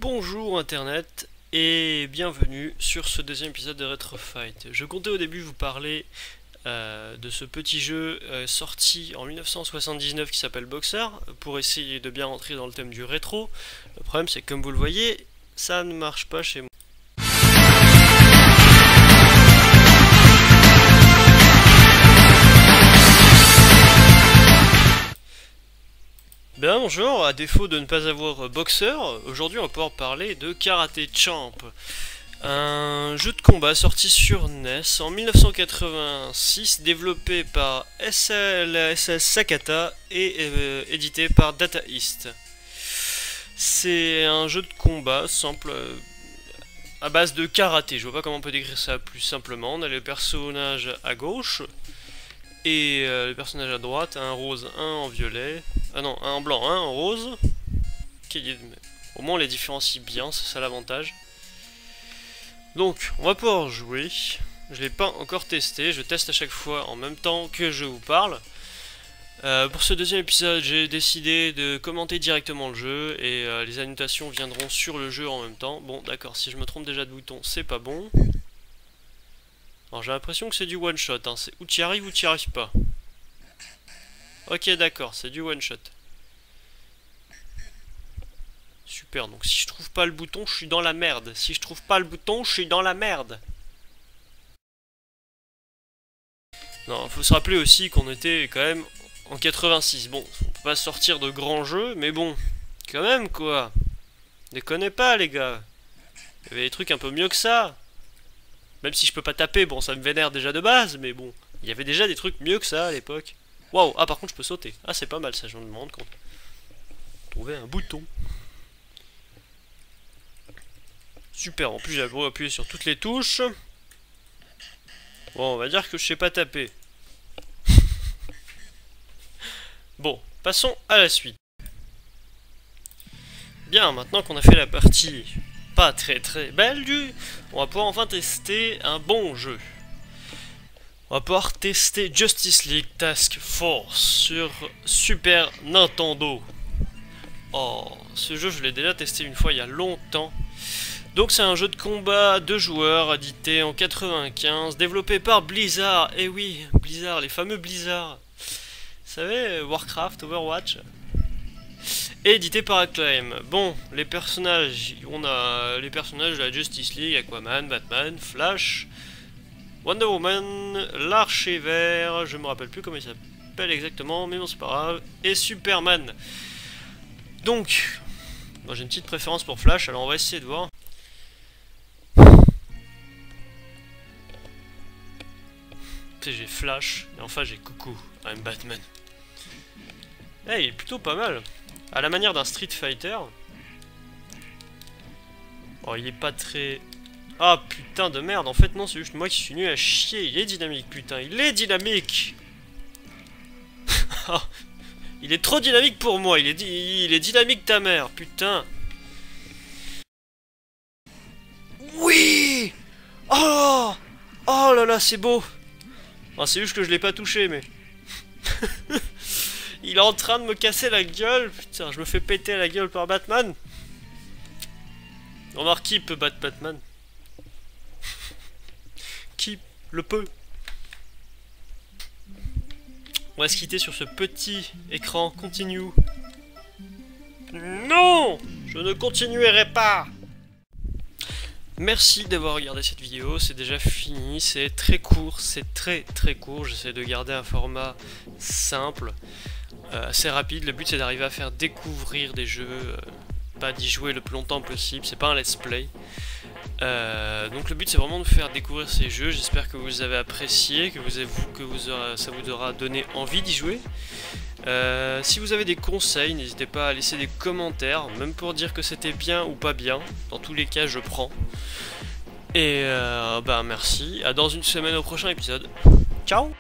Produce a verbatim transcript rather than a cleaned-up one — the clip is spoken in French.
Bonjour Internet et bienvenue sur ce deuxième épisode de Retro Fight. Je comptais au début vous parler euh, de ce petit jeu euh, sorti en mille neuf cent soixante-dix-neuf qui s'appelle Boxer pour essayer de bien rentrer dans le thème du rétro. Le problème c'est que comme vous le voyez, ça ne marche pas chez moi. Bien bonjour, à défaut de ne pas avoir Boxer, aujourd'hui on va pouvoir parler de Karate Champ. Un jeu de combat sorti sur N E S en mille neuf cent quatre-vingt-six, développé par S L S S Sakata et euh, édité par Data East. C'est un jeu de combat simple euh, à base de karaté, je vois pas comment on peut décrire ça plus simplement. On a le personnage à gauche et euh, le personnage à droite, un rose, un en violet. Ah non, un en blanc, un en rose. Okay, au moins on les différencie bien, c'est ça l'avantage. Donc, on va pouvoir jouer. Je l'ai pas encore testé, je teste à chaque fois en même temps que je vous parle. Euh, pour ce deuxième épisode, j'ai décidé de commenter directement le jeu et euh, les annotations viendront sur le jeu en même temps. Bon, d'accord, si je me trompe déjà de bouton, c'est pas bon. Alors j'ai l'impression que c'est du one shot, hein. C'est ou tu y arrives ou tu y arrives pas. Ok, d'accord, c'est du one shot. Super, donc si je trouve pas le bouton, je suis dans la merde. Si je trouve pas le bouton, je suis dans la merde. Non, faut se rappeler aussi qu'on était quand même en quatre-vingt-six. Bon, on peut pas sortir de grands jeux, mais bon, quand même quoi. Déconnez pas les gars. Il y avait des trucs un peu mieux que ça. Même si je peux pas taper, bon ça me vénère déjà de base, mais bon, il y avait déjà des trucs mieux que ça à l'époque. Waouh, ah par contre je peux sauter. Ah c'est pas mal ça, je viens de me rendre compte. Trouver un bouton. Super, en plus j'ai appuyé sur toutes les touches. Bon, on va dire que je sais pas taper. Bon, passons à la suite. Bien, maintenant qu'on a fait la partie pas très très belle du... On va pouvoir enfin tester un bon jeu. On va pouvoir tester Justice League Task Force sur Super Nintendo. Oh, ce jeu je l'ai déjà testé une fois il y a longtemps. Donc c'est un jeu de combat deux joueurs édité en quatre-vingt-quinze, développé par Blizzard. Eh oui, Blizzard, les fameux Blizzard. Vous savez, Warcraft, Overwatch. Et édité par Acclaim. Bon, les personnages, on a les personnages de la Justice League, Aquaman, Batman, Flash, Wonder Woman, l'Archer Vert, je me rappelle plus comment il s'appelle exactement, mais bon c'est pas grave, et Superman. Donc, bon, j'ai une petite préférence pour Flash, alors on va essayer de voir. J'ai Flash, et enfin j'ai Coucou, I'm Batman. Eh, hey, il est plutôt pas mal. À la manière d'un Street Fighter. Oh, il est pas très... Ah, putain de merde. En fait, non, c'est juste moi qui suis nul à chier. Il est dynamique, putain. Il est dynamique. Il est trop dynamique pour moi. Il est, di... il est dynamique ta mère, putain. Oui. Oh. Oh là là, c'est beau. Oh, c'est juste que je l'ai pas touché, mais... Il est en train de me casser la gueule. Putain, je me fais péter la gueule par Batman. Remarque, qui peut battre Batman? Qui le peut? On va se quitter sur ce petit écran continue. Non! Je ne continuerai pas! Merci d'avoir regardé cette vidéo, c'est déjà fini, c'est très court, c'est très très court, j'essaie de garder un format simple, euh, assez rapide, le but c'est d'arriver à faire découvrir des jeux, euh, pas d'y jouer le plus longtemps possible, c'est pas un let's play. Euh, donc le but c'est vraiment de faire découvrir ces jeux, j'espère que vous avez apprécié, que, vous avez, que vous aura, ça vous aura donné envie d'y jouer. Euh, si vous avez des conseils, n'hésitez pas à laisser des commentaires, même pour dire que c'était bien ou pas bien. Dans tous les cas, je prends. Et euh, bah merci. À dans une semaine au prochain épisode. Ciao!